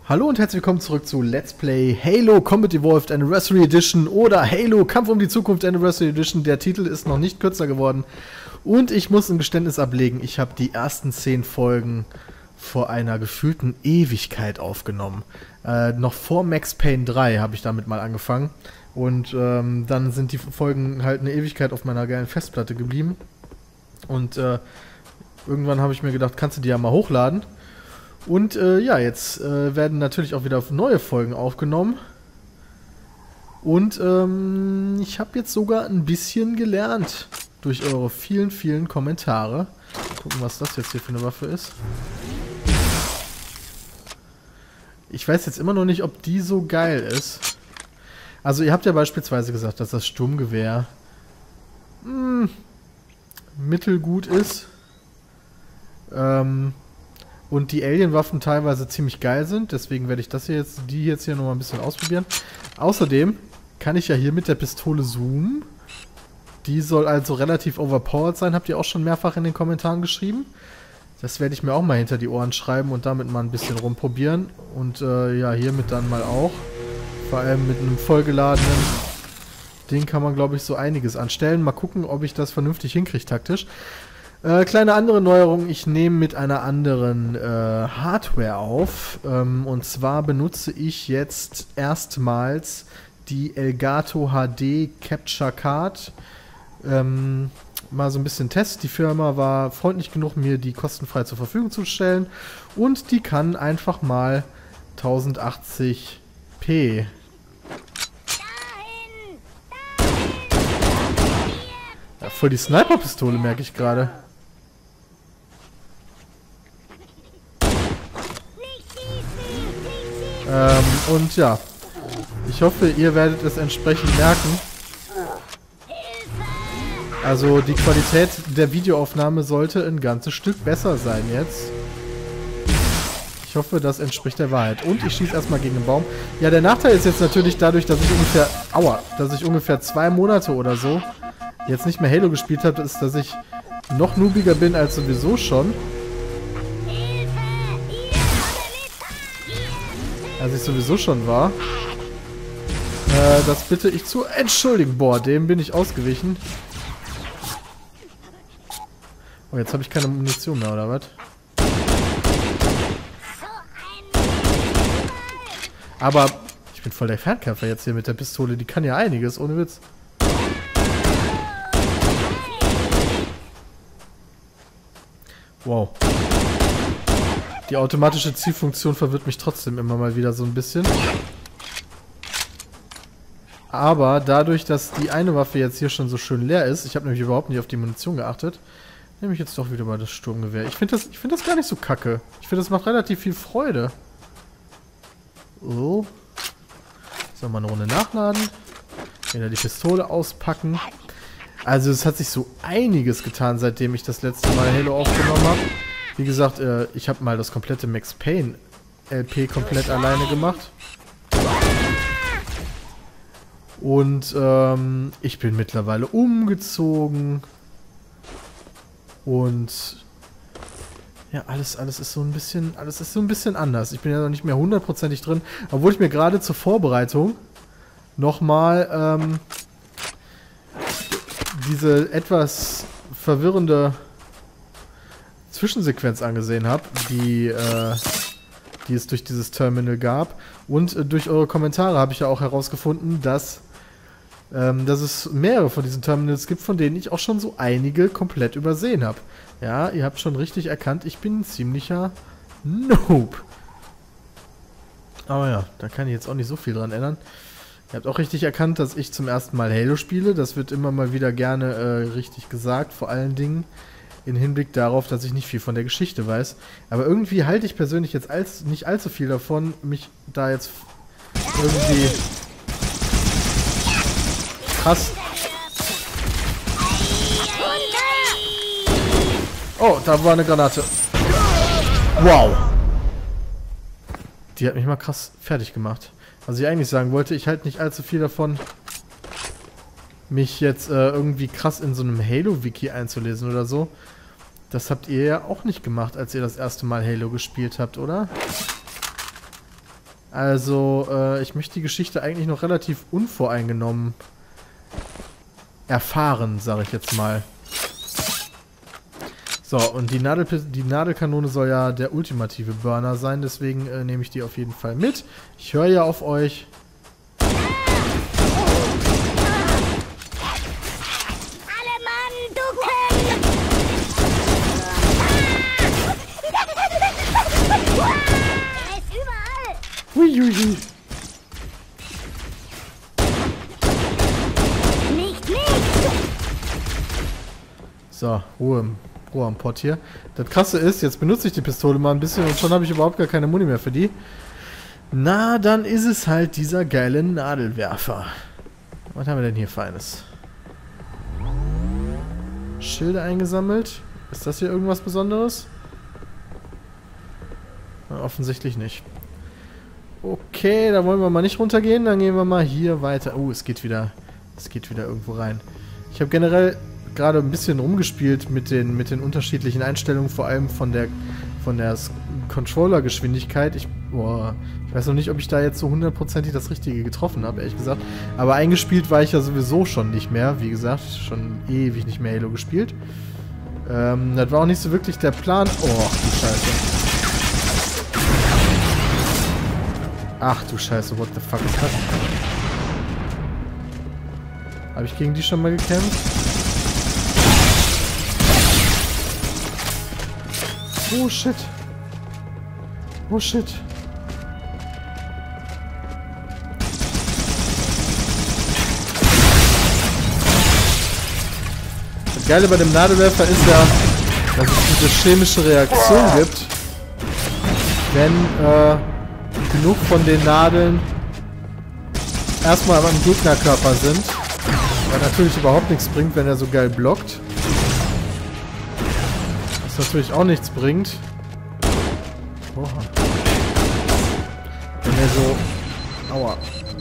Hallo und herzlich willkommen zurück zu Let's Play Halo Combat Evolved Anniversary Edition oder Halo Kampf um die Zukunft Anniversary Edition. Der Titel ist noch nicht kürzer geworden und ich muss ein Geständnis ablegen. Ich habe die ersten 10 Folgen vor einer gefühlten Ewigkeit aufgenommen. Noch vor Max Payne 3 habe ich damit mal angefangen und dann sind die Folgen halt eine Ewigkeit auf meiner geilen Festplatte geblieben und irgendwann habe ich mir gedacht, kannst du die ja mal hochladen. Und ja, jetzt werden natürlich auch wieder neue Folgen aufgenommen. Und ich habe jetzt sogar ein bisschen gelernt durch eure vielen, vielen Kommentare. Gucken, was das jetzt hier für eine Waffe ist. Ich weiß jetzt immer noch nicht, ob die so geil ist. Also ihr habt ja beispielsweise gesagt, dass das Sturmgewehr mittelgut ist. Und die Alien-Waffen teilweise ziemlich geil sind. Deswegen werde ich die jetzt hier nochmal ein bisschen ausprobieren. Außerdem kann ich ja hier mit der Pistole zoomen. Die soll also relativ overpowered sein. Habt ihr auch schon mehrfach in den Kommentaren geschrieben. Das werde ich mir auch mal hinter die Ohren schreiben und damit mal ein bisschen rumprobieren. Und ja, hiermit dann mal auch. Vor allem mit einem vollgeladenen Ding kann man, glaube ich, so einiges anstellen. Mal gucken, ob ich das vernünftig hinkriege taktisch. Kleine andere Neuerung, ich nehme mit einer anderen Hardware auf. Und zwar benutze ich jetzt erstmals die Elgato HD Capture Card. Mal so ein bisschen Test. Die Firma war freundlich genug, mir die kostenfrei zur Verfügung zu stellen. Und die kann einfach mal 1080p. Ja, voll die Sniper-Pistole, merke ich gerade. Und ja, ich hoffe, ihr werdet es entsprechend merken. Also die Qualität der Videoaufnahme sollte ein ganzes Stück besser sein jetzt. Ich hoffe, das entspricht der Wahrheit. Und ich schieße erstmal gegen den Baum. Ja, der Nachteil ist jetzt natürlich dadurch, dass ich ungefähr 2 Monate oder so jetzt nicht mehr Halo gespielt habe, ist, dass ich noch noobiger bin als sowieso schon. Als ich sowieso schon war. Das bitte ich zu entschuldigen. Boah, dem bin ich ausgewichen. Oh, jetzt habe ich keine Munition mehr, oder was? Aber ich bin voll der Fernkämpfer jetzt hier mit der Pistole. Die kann ja einiges, ohne Witz. Wow. Die automatische Zielfunktion verwirrt mich trotzdem immer mal wieder so ein bisschen. Aber dadurch, dass die eine Waffe jetzt hier schon so schön leer ist, ich habe nämlich überhaupt nicht auf die Munition geachtet, nehme ich jetzt doch wieder mal das Sturmgewehr. Ich finde das gar nicht so kacke. Ich finde, das macht relativ viel Freude. Oh. So, mal eine Runde nachladen. Wieder die Pistole auspacken. Also es hat sich so einiges getan, seitdem ich das letzte Mal Halo aufgenommen habe. Wie gesagt, ich habe mal das komplette Max Payne LP komplett alleine gemacht. Und ich bin mittlerweile umgezogen. Und ja, alles ist so ein bisschen anders. Ich bin ja noch nicht mehr hundertprozentig drin, obwohl ich mir gerade zur Vorbereitung nochmal diese etwas verwirrende Zwischensequenz angesehen habe, die es durch dieses Terminal gab. Und durch eure Kommentare habe ich ja auch herausgefunden, dass es mehrere von diesen Terminals gibt, von denen ich auch schon so einige komplett übersehen habe. Ja, ihr habt schon richtig erkannt, ich bin ein ziemlicher Noob. Aber ja, da kann ich jetzt auch nicht so viel dran ändern. Ihr habt auch richtig erkannt, dass ich zum ersten Mal Halo spiele. Das wird immer mal wieder gerne richtig gesagt, vor allen Dingen in Hinblick darauf, dass ich nicht viel von der Geschichte weiß. Aber irgendwie halte ich persönlich jetzt nicht allzu viel davon, mich da jetzt irgendwie krass... Oh, da war eine Granate. Wow. Die hat mich mal krass fertig gemacht. Was ich eigentlich sagen wollte, ich halte nicht allzu viel davon, mich jetzt irgendwie krass in so einem Halo-Wiki einzulesen oder so. Das habt ihr ja auch nicht gemacht, als ihr das erste Mal Halo gespielt habt, oder? Also, ich möchte die Geschichte eigentlich noch relativ unvoreingenommen erfahren, sage ich jetzt mal. So, und die Nadelkanone soll ja der ultimative Burner sein, deswegen nehme ich die auf jeden Fall mit. Ich höre ja auf euch. Alle Mann, ducken! Er ist überall! Huiuiui. Nicht! So, Ruhe am Pott hier. Das Krasse ist, jetzt benutze ich die Pistole mal ein bisschen und schon habe ich überhaupt gar keine Muni mehr für die. Na, dann ist es halt dieser geile Nadelwerfer. Was haben wir denn hier Feines? Schilde eingesammelt. Ist das hier irgendwas Besonderes? Na, offensichtlich nicht. Okay, da wollen wir mal nicht runtergehen. Dann gehen wir mal hier weiter. Oh, es geht wieder irgendwo rein. Ich habe generell gerade ein bisschen rumgespielt mit den unterschiedlichen Einstellungen, vor allem von der Controller-Geschwindigkeit. Ich weiß noch nicht, ob ich da jetzt so hundertprozentig das Richtige getroffen habe, ehrlich gesagt. Aber eingespielt war ich ja sowieso schon nicht mehr. Wie gesagt, schon ewig nicht mehr Halo gespielt. Das war auch nicht so wirklich der Plan. Oh, du Scheiße. Ach du Scheiße, what the fuck ist das? Habe ich gegen die schon mal gekämpft? Oh shit. Oh shit. Das Geile bei dem Nadelwerfer ist ja, dass es diese chemische Reaktion gibt, wenn genug von den Nadeln erstmal am Gegnerkörper sind. Was natürlich überhaupt nichts bringt, wenn er so geil blockt. Was natürlich auch nichts bringt. Oha. Wenn er so... Aua.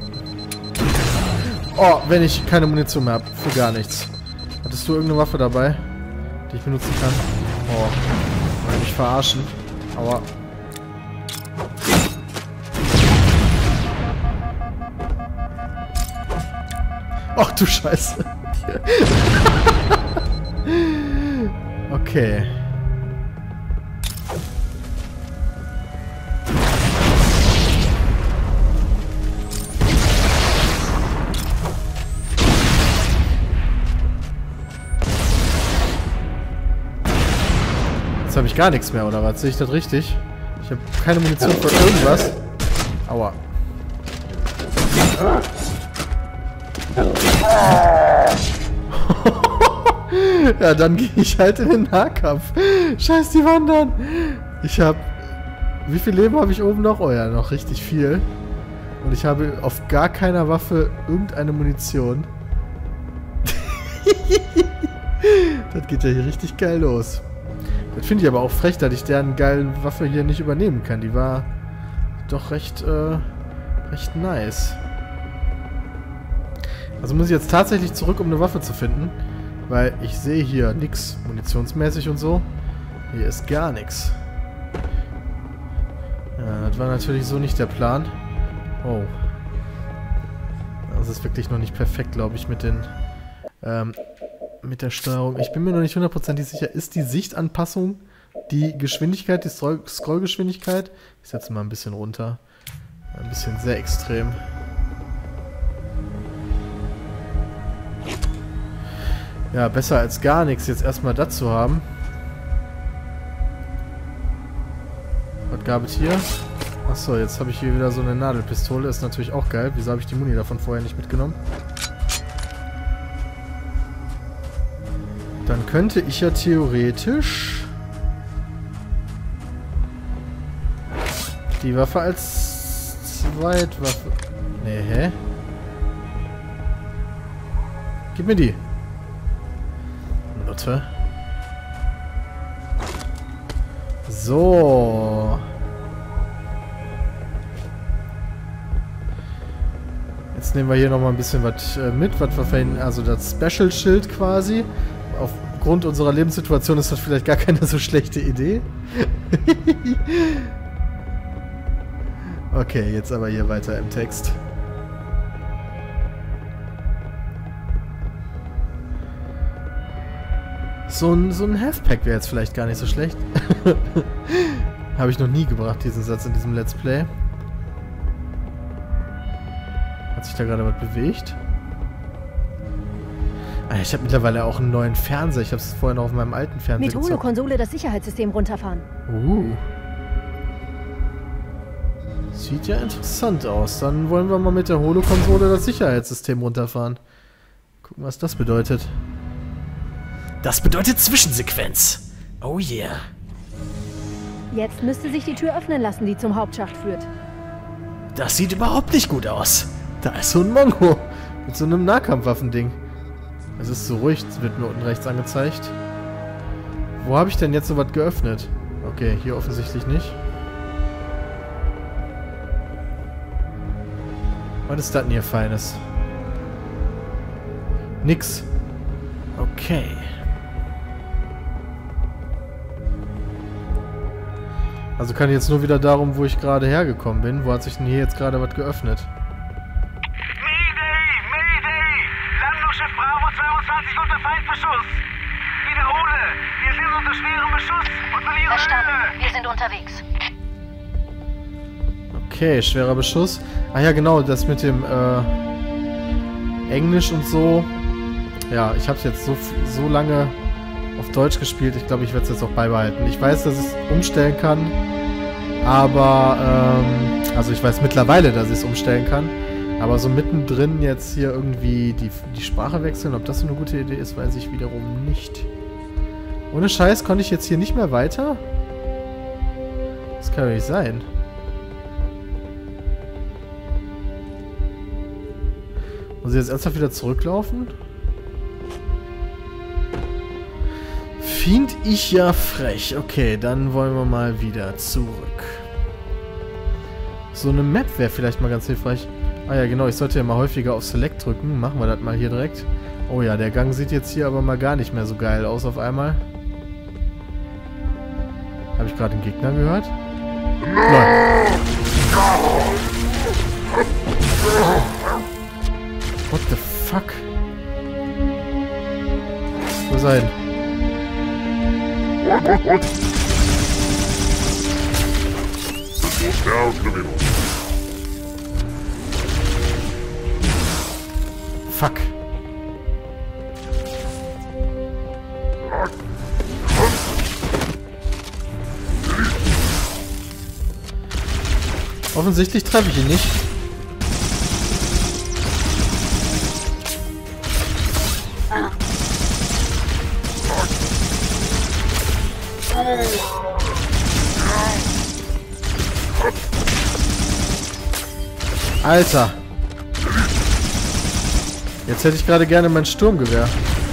Oh, wenn ich keine Munition mehr habe. Für gar nichts. Hattest du irgendeine Waffe dabei, die ich benutzen kann? Oh. Will mich verarschen. Aua. Ach du Scheiße. Okay. Jetzt habe ich gar nichts mehr, oder was? Sehe ich das richtig? Ich habe keine Munition für irgendwas. Aua. Ja, dann gehe ich halt in den Nahkampf. Scheiß die Wandern. Ich habe... Wie viel Leben habe ich oben noch? Oh ja, noch richtig viel. Und ich habe auf gar keiner Waffe irgendeine Munition. Das geht ja hier richtig geil los. Das finde ich aber auch frech, dass ich deren geilen Waffe hier nicht übernehmen kann. Die war doch recht nice. Also muss ich jetzt tatsächlich zurück, um eine Waffe zu finden. Weil ich sehe hier nichts munitionsmäßig und so. Hier ist gar nichts. Ja, das war natürlich so nicht der Plan. Oh. Das ist wirklich noch nicht perfekt, glaube ich, mit den... mit der Steuerung. Ich bin mir noch nicht hundertprozentig sicher. Ist die Sichtanpassung die Geschwindigkeit, die Scrollgeschwindigkeit? Ich setze mal ein bisschen runter. Ein bisschen sehr extrem. Ja, besser als gar nichts, jetzt erstmal das zu haben. Was gab es hier? Achso, jetzt habe ich hier wieder so eine Nadelpistole. Ist natürlich auch geil. Wieso habe ich die Muni davon vorher nicht mitgenommen? Dann könnte ich ja theoretisch die Waffe als Zweitwaffe... Nee, hä? Gib mir die. Nutte. So. Jetzt nehmen wir hier nochmal ein bisschen was mit, was wir verwenden. Also das Special-Schild quasi. Aufgrund unserer Lebenssituation ist das vielleicht gar keine so schlechte Idee. Okay, jetzt aber hier weiter im Text. So ein Health-Pack wäre jetzt vielleicht gar nicht so schlecht. Habe ich noch nie gebracht, diesen Satz in diesem Let's Play. Hat sich da gerade was bewegt? Ah, ich habe mittlerweile auch einen neuen Fernseher. Ich habe es vorher noch auf meinem alten Fernseher Mit Holo-Konsole das Sicherheitssystem runterfahren. Sieht ja interessant aus. Dann wollen wir mal mit der Holo-Konsole das Sicherheitssystem runterfahren. Gucken, was das bedeutet. Das bedeutet Zwischensequenz. Oh yeah. Jetzt müsste sich die Tür öffnen lassen, die zum Hauptschacht führt. Das sieht überhaupt nicht gut aus. Da ist so ein Mongo. Mit so einem Nahkampfwaffending. Es ist so ruhig, wird mir unten rechts angezeigt. Wo habe ich denn jetzt so was geöffnet? Okay, hier offensichtlich nicht. Was ist das denn hier Feines? Nix. Okay. Also kann ich jetzt nur wieder darum, wo ich gerade hergekommen bin. Wo hat sich denn hier jetzt gerade was geöffnet? Mayday! Mayday! Landungsschiff Bravo 22 unter Feindbeschuss! Wiederhole! Wir sind unter schwerem Beschuss und verlieren Verstanden. Höhe! Wir sind unterwegs. Okay, schwerer Beschuss. Ah ja, genau, das mit dem Englisch und so. Ja, ich habe es jetzt so lange auf Deutsch gespielt. Ich glaube, ich werde es jetzt auch beibehalten. Ich weiß, dass ich es umstellen kann. Aber, also ich weiß mittlerweile, dass ich es umstellen kann. Aber so mittendrin jetzt hier irgendwie die Sprache wechseln, ob das so eine gute Idee ist, weiß ich wiederum nicht. Ohne Scheiß konnte ich jetzt hier nicht mehr weiter? Das kann doch nicht sein. Muss ich jetzt ernsthaft wieder zurücklaufen? Find ich ja frech. Okay, dann wollen wir mal wieder zurück. So eine Map wäre vielleicht mal ganz hilfreich. Ah ja, genau, ich sollte ja mal häufiger auf Select drücken. Machen wir das mal hier direkt. Oh ja, der Gang sieht jetzt hier aber mal gar nicht mehr so geil aus auf einmal. Habe ich gerade einen Gegner gehört? Nein. What the fuck? Wo ist er hin? Fuck. Offensichtlich treffe ich ihn nicht. Alter. Jetzt hätte ich gerade gerne mein Sturmgewehr.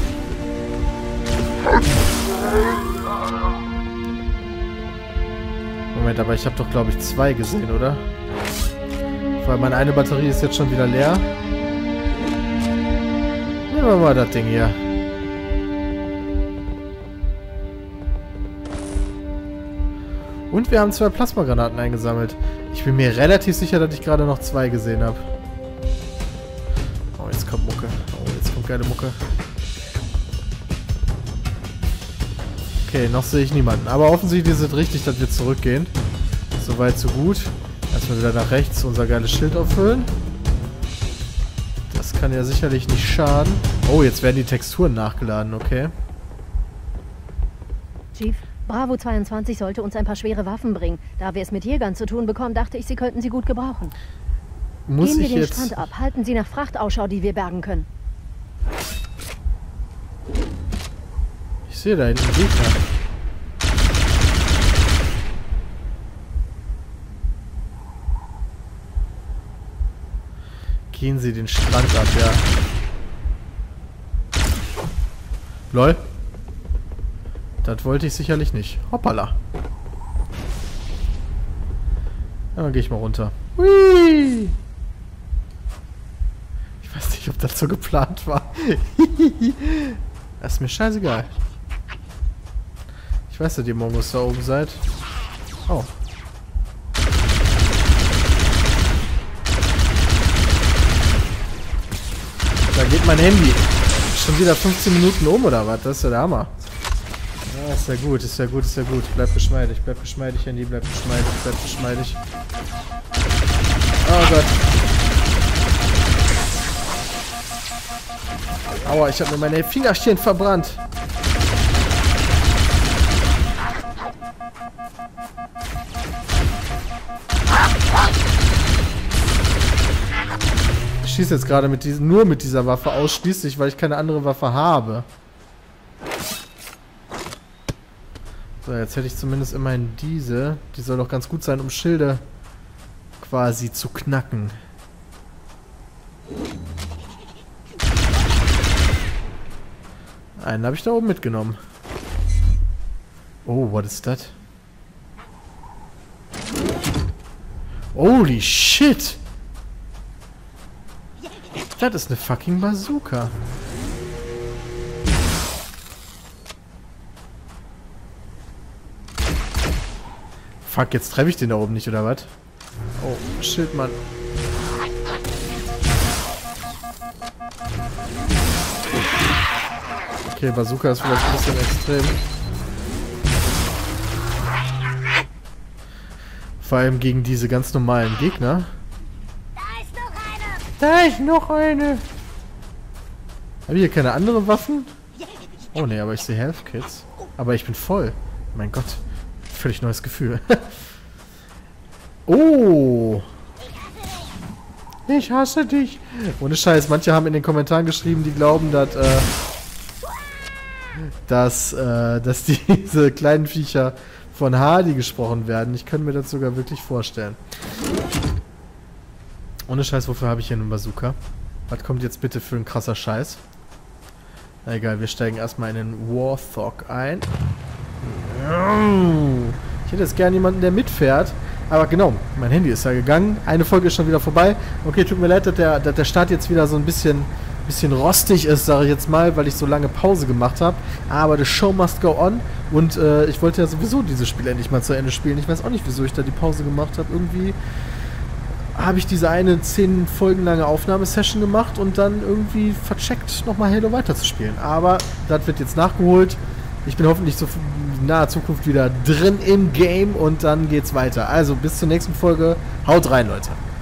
Moment, aber ich habe doch, glaube ich, 2 gesehen, oder? Weil meine eine Batterie ist jetzt schon wieder leer. Nehmen wir mal das Ding hier. Und wir haben 2 Plasmagranaten eingesammelt. Ich bin mir relativ sicher, dass ich gerade noch 2 gesehen habe. Oh, jetzt kommt Mucke. Oh, jetzt kommt geile Mucke. Okay, noch sehe ich niemanden. Aber offensichtlich ist es richtig, dass wir zurückgehen. Soweit, so gut. Erstmal wieder nach rechts unser geiles Schild auffüllen. Das kann ja sicherlich nicht schaden. Oh, jetzt werden die Texturen nachgeladen, okay. Chief, Bravo 22 sollte uns ein paar schwere Waffen bringen. Da wir es mit Jägern zu tun bekommen, dachte ich, Sie könnten sie gut gebrauchen. Muss Gehen wir ich den jetzt... Strand ab. Halten Sie nach Fracht Ausschau, die wir bergen können. Ich sehe da hinten einen Gegner. Gehen Sie den Strand ab, ja. Lol. Das wollte ich sicherlich nicht. Hoppala. Ja, dann gehe ich mal runter. Hui. Ich weiß nicht, ob das so geplant war. Das ist mir scheißegal. Ich weiß, dass ihr Mongos da oben seid. Oh. Da geht mein Handy. Schon wieder 15 Minuten um, oder was? Das ist ja der Hammer. Ja, ist ja gut, ist ja gut, ist ja gut. Bleib geschmeidig, Handy, bleib geschmeidig. Oh Gott. Aua, ich habe mir meine Fingerchen verbrannt. Ich schieße jetzt gerade nur mit dieser Waffe ausschließlich, weil ich keine andere Waffe habe. So, jetzt hätte ich zumindest immerhin diese. Die soll doch ganz gut sein, um Schilde quasi zu knacken. Einen habe ich da oben mitgenommen. Oh, what is that? Holy shit! Das ist eine fucking Bazooka. Fuck, jetzt treffe ich den da oben nicht, oder was? Oh, shit, Mann. Okay, Bazooka ist vielleicht ein bisschen extrem. Vor allem gegen diese ganz normalen Gegner. Da ist noch eine! Habe ich hier keine anderen Waffen? Oh ne, aber ich sehe Health Kits. Aber ich bin voll. Mein Gott. Völlig neues Gefühl. Oh! Ich hasse dich! Ohne Scheiß, manche haben in den Kommentaren geschrieben, die glauben, dass diese kleinen Viecher von Hardy gesprochen werden. Ich könnte mir das sogar wirklich vorstellen. Ohne Scheiß, wofür habe ich hier einen Bazooka? Was kommt jetzt bitte für ein krasser Scheiß? Na egal, wir steigen erstmal in den Warthog ein. Ich hätte jetzt gerne jemanden, der mitfährt. Aber genau, mein Handy ist ja gegangen. Eine Folge ist schon wieder vorbei. Okay, tut mir leid, dass der Start jetzt wieder so ein bisschen rostig ist, sage ich jetzt mal, weil ich so lange Pause gemacht habe. Aber the show must go on. Und ich wollte ja sowieso dieses Spiel endlich mal zu Ende spielen. Ich weiß auch nicht, wieso ich da die Pause gemacht habe. Irgendwie habe ich diese eine 10 Folgen lange Aufnahmesession gemacht und dann irgendwie vercheckt, nochmal Halo weiterzuspielen. Aber das wird jetzt nachgeholt. Ich bin hoffentlich so in naher Zukunft wieder drin im Game und dann geht's weiter. Also bis zur nächsten Folge. Haut rein, Leute.